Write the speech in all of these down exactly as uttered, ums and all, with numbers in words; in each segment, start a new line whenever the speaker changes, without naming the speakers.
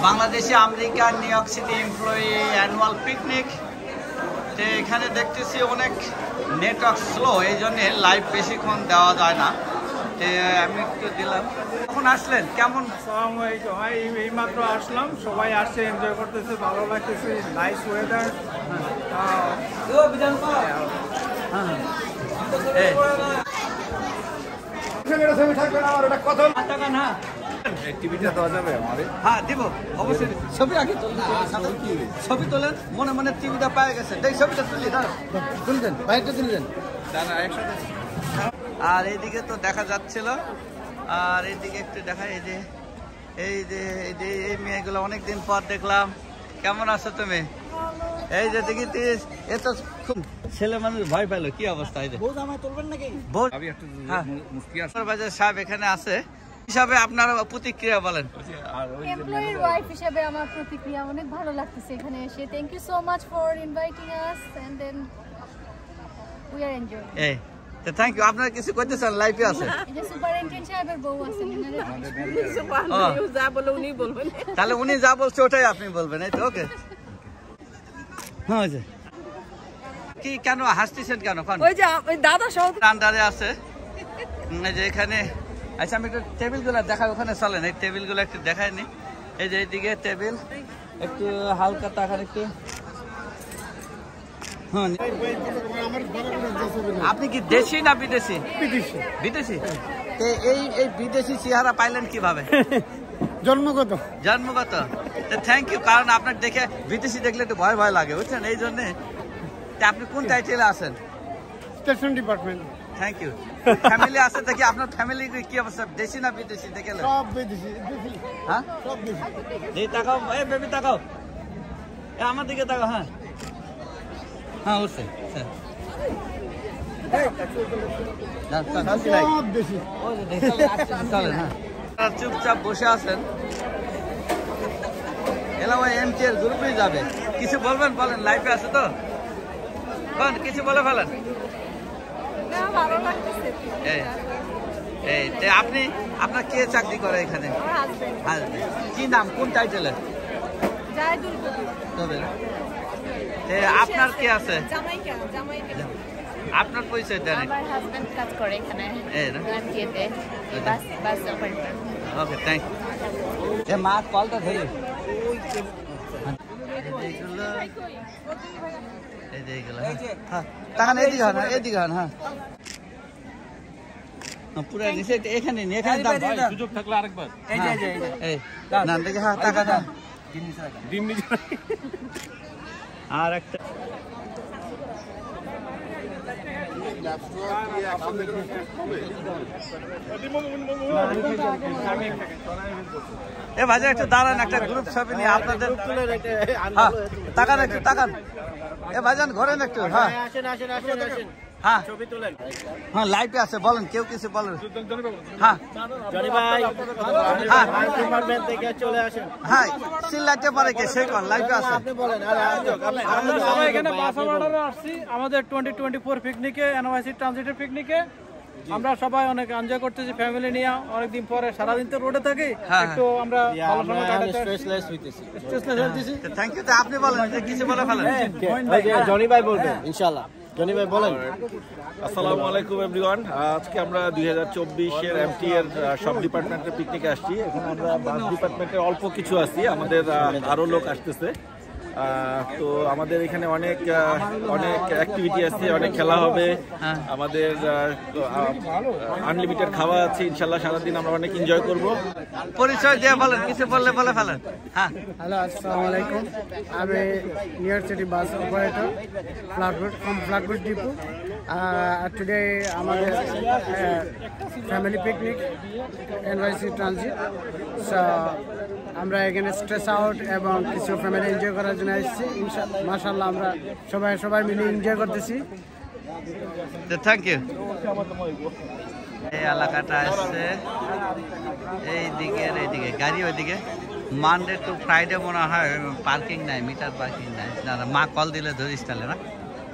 Bangladeshi American New York City employee annual picnic. তো এখানে দেখতেছি অনেক নেটওয়ার্ক স্লো, এই জন্য লাইভ বেশিক্ষণ দেওয়া যায় না। তো আমি একটু দিলাম। কখন আসলেন? কেমন?
এই মাত্র আসলাম, সবাই আসছে, এনজয় করতেছে, ভালো লাগতেছে, নাইস ওয়েদার।
হ্যাঁ দিব অবশ্যই। ছবি আগে ছবি তোলেন, মনে মনে টিভিটা পায়ে গেছে, দেখ ছবিটা তুলি, তুলবেন বাইরটা তুলবেন। আর এইদিকে তো দেখা যাচ্ছিল, আর এইদিকে একটু দেখা, এই যে এই যে এই যে এই মেয়েগুলো অনেকদিন পর দেখলাম। কেমন আছো তুমি? এই যে দেখি এ তো খুব ছেলে মানুষ ভয় পাইলো, কি অবস্থা? এই যে বাজার সাহেব এখানে আছে, হিসাবে আপনার প্রতিক্রিয়া বলেন।
এমপ্লয়ির ওয়াইফ হিসেবে আমার প্রতিক্রিয়া অনেক ভালো লাগতেছে এখানে এসে। Thank you so much for inviting us and then we are enjoying.
এই তো থ্যাংক ইউ। আপনারা কিছু কইতে চান? লাইভে আছে,
এই যে সুপারিনটেন্ডেন্ট সাহেবের বউ আছে,
সুপারিনটেন্ডেন্ট যা বলে উনি বলবেন,
তাহলে উনি যা বলছে ওটাই আপনি বলবেন, এই তো? ওকে। হ্যাঁ, কি কেন হাসতেছেন কেন?
ওই যে ওই দাদা সহ
আন্ডারে আছে যে এখানে। আচ্ছা আমি একটু টেবিলগুলো দেখাই, ওখানে চলেন, এই টেবিলগুলো একটু দেখায়নি। এই যে এইদিকে টেবিল একটু হালকা তাকান একটু। হ্যাঁ, আপনি কি দেশি না বিদেশি?
বিদেশি।
বিদেশি? এই এই বিদেশি চেহারা পাইলেন কিভাবে?
জন্মগত।
জন্মগত। Thank you. কারণ আপনার দেখে বিদেশি দেখলে একটু ভয় ভয় লাগে, বুঝছেন, এই জন্যে। আপনি কোন টাইটেলে আছেন?
Station department.
Thank you. Family আছে দেখি, আপনার ফ্যামিলি কি অবস্থা? দেশি না বিদেশি দেখে?
সব বিদেশি।
হ্যাঁ,
সব দেশি।
এই তাকাও, এই বেবি তাকাও, এ আমার দিকে তাকাও। হ্যাঁ হ্যাঁ অবশ্যই। চুপচাপ বসে আছেন, এলা ওই এমটি এর গ্রুপেই যাবে। কিছু বলবেন? বলেন, লাইফে আছে তো, কিছু বলে ফেলেন। এই আপনি, আপনার কে চাকরি করে এখানে? কি নাম, কোন টাইটেলে? আপনার কে আছে? আপনার পরিচয় দেন।
আমার হাজবেন্ড কাজ করে এখানে এমটিএতে, bus bus operator.
Okay, thank you. এ মা কলটা ধরে এই যে এইগুলো, হ্যাঁ তাকান, এদিকে হন, এদিকে হন। হ্যাঁ পুরা নিচে এখানে নি, এখানে দাম সুযোগ থাকলে আরেকবার। এই যে এই যে এই না দেখে, হ্যাঁ টাকা দাম ডিম নিচে। আর একটা এ ভাই একটু দাঁড়ান, একটা গ্রুপ ছবি নিয়ে আপনাদের। তাকান একটু, তাকান। এ ভাইজান ঘরেন একটু। হ্যাঁ হ্যাঁ হ্যাঁ লাইভে আছে, বলেন, কেউ কিছু বলেন। হ্যাঁ হ্যাঁ সিলেটে পারে কে সে কল, লাইভে আছে।
এখানে বাস অর্ডারে আসছি আমাদের টোয়েন্টি টোয়েন্টি ফোর পিকনিকে, এনওয়াইসি ট্রানজিটের পিকনিকে। আমরা সবাই অনেক এনজয় করতেছি ফ্যামিলি নিয়ে। অনেকদিন পরে, সারাদিন তো রোডে থাকি, একটু আমরা ভালো সময় কাটাতে স্ট্রেসলেস হইতেছি।
Thank you. আপনি বলেন, কিছু বলে ফেলেন।
জনি ভাই বলবেন ইনশাআল্লাহ। জনি ভাই বলেন।
আসসালামু আলাইকুম এভরিওয়ান। আজকে আমরা দুই হাজার চব্বিশের এমটি এর সব ডিপার্টমেন্টের পিকনিকে আসছি। এখানে আমরা বাস ডিপার্টমেন্টের অল্প কিছু আছি, আমাদের আরো লোক আসতেছে। তো আমাদের এখানে অনেক অনেক অ্যাক্টিভিটি আছে, অনেক খেলা হবে, আমাদের আনলিমিটেড খাওয়া আছে। ইনশাল্লাহ সারাদিন আমরা অনেক এনজয় করব।
পরিচয় দিয়ে বলেন, কিছু বললে বলে ফেলেন। হ্যাঁ,
হ্যালো, আসসালামু আলাইকুম। আমি New York City bus operator, Flatbush from Flatbush depot. Today আমাদের family picnic NYC transit. So আমরা এখানে স্ট্রেস আউট এবং কিছু ফ্যামিলি এনজয় করার জন্য এসেছি। ইনশাআল্লাহ মাশাআল্লাহ আমরা সবাই সবাই মিলে এনজয় করতেছি।
Thank you. এই এলাকাটা আসছে এই দিকে, এইদিকে গাড়ি ওইদিকে। মানডে টু ফ্রাইডে মনে হয় পার্কিং নাই, মিটার পার্কিং নাই। না না, মা কল দিলে ধরিস তাহলে না।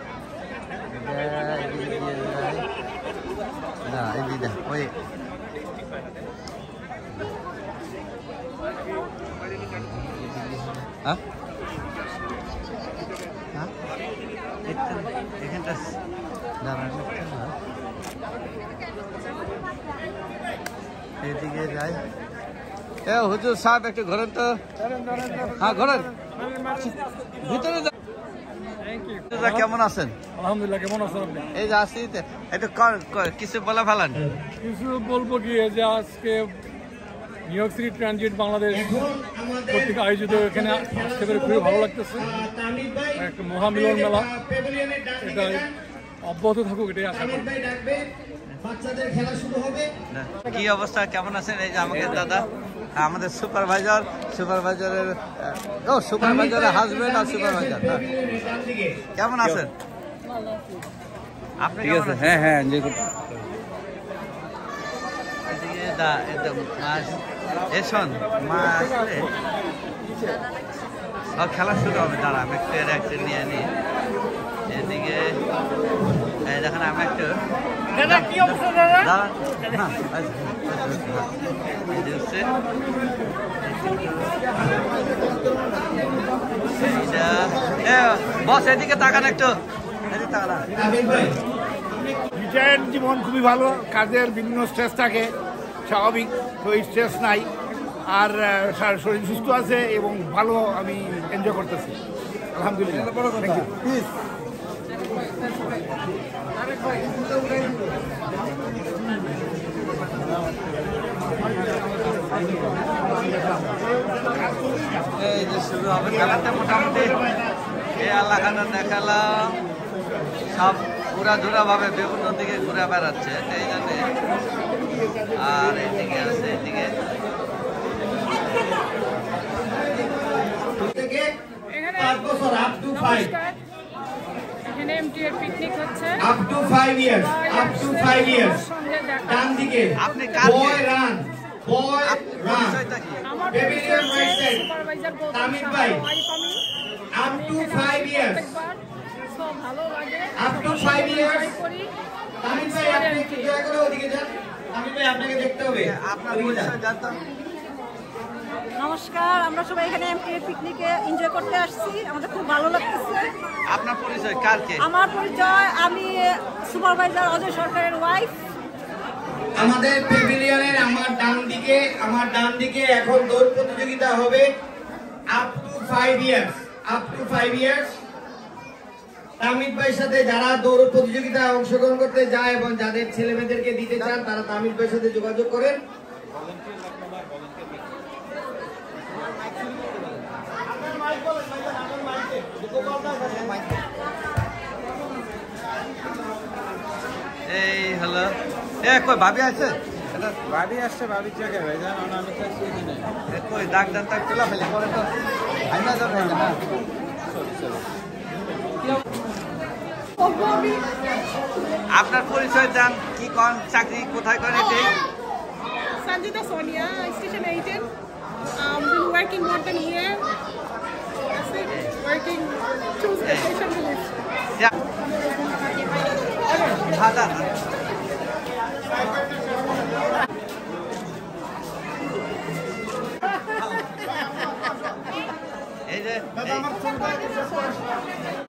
না এদিকে ওই হ্যাঁ এখানটা এদিকে যাই। এ হুজুর সাহেব একটু ঘোরেন তো। হ্যাঁ ঘোরেন ভিতরে। কেমন আছেন?
আলহামদুলিল্লাহ। কেমন আছেন আপনি?
এই যে আসছি একটু কিছু বলে ফেলান।
কিছু বলবো কি যে আজকে New York City transit Bangladesh কর্তৃক আয়োজিত এখানে আসতে পেরে খুবই ভালো লাগতেছে। একটা মহামিলন মেলা, এটা অব্যাহত থাকুক এটাই আশা করি।
কি অবস্থা, কেমন আছেন? এই যে আমাকে দাদা, আমাদের সুপারভাইজার, সুপারভাইজারের ও সুপারভাইজারের হাজবেন্ড আর সুপারভাইজার। কেমন আছেন আপনি?
ঠিক আছে। হ্যাঁ হ্যাঁ
এসন মা আসলে খেলা শুরু হবে। দাঁড়া আমি একটু এর একটা নিয়ে নিই। এদিকে দেখেন আমি একটু বস এদিকে তাকান একটু।
রিটায়ার্ড জীবন খুবই ভালো। কাজের বিভিন্ন স্ট্রেস থাকে, স্বাভাবিক, তো এই স্ট্রেস নাই। আর শরীর সুস্থ আছে এবং ভালো আমি এনজয় করতেছি আলহামদুলিল্লাহ। Thank you.
এই যে শুরু হবে খেলাটা, মোটামুটি এই এলাকাটা দেখালাম সব ঘুরা ধুরা ভাবে বিভিন্ন দিকে ঘুরে বেড়াচ্ছে এই জন্যে। আর এদিকে আছে এদিকে
পাঁচ বছর আপ টু ফাইভ
এখানে এমটিএর পিকনিক হচ্ছে
up to five years up to five years ডান দিকে
আপনি
boy run boy run pavilion right side Tamim ভাই আপ টু ফাইভ ইয়ার্স
ভালো লাগে
up to five years Tamim ভাই আপনি একটু দয়া করে ওদিকে যান। তামিম ভাই আপনাকে দেখতে হবে।
আপনার পরিচয় জানতাম।
নমস্কার, আমরা সবাই এখানে এমটিএর পিকনিকে এনজয় করতে আসছি, আমাদের খুব ভালো লাগতেছে।
আপনার পরিচয় কারকে?
আমার পরিচয়, আমি সুপারভাইজার অজয় সরকারের ওয়াইফ।
আমাদের প্যাভিলিয়নের আমার ডান দিকে আমার ডান দিকে এখন দৌড় প্রতিযোগিতা হবে up to five years up to five years. Tamid ভাইয়ের সাথে যারা দৌড় প্রতিযোগিতায় অংশগ্রহণ করতে যায় এবং যাদের ছেলে মেয়েদেরকে দিতে চান তারা তামিদ ভাইয়ের সাথে যোগাযোগ করেন।
এই হলো এ কই ভাবি আছে?
ভাবি আসছে, ভাবির জায়গায় ভাই জান আমি চাইছি এখানে
কই দাগ দাগ তাক তুলা ফেলে পরে তো আইনা যাবে না। আপনার পরিচয় দেন, কি কোন চাকরি কোথায় করেন? এটাই
Sanjita Sonia, station eighteen. Um, been working more than a year. That's it. Working two station village.
Yeah. Hada. এই যে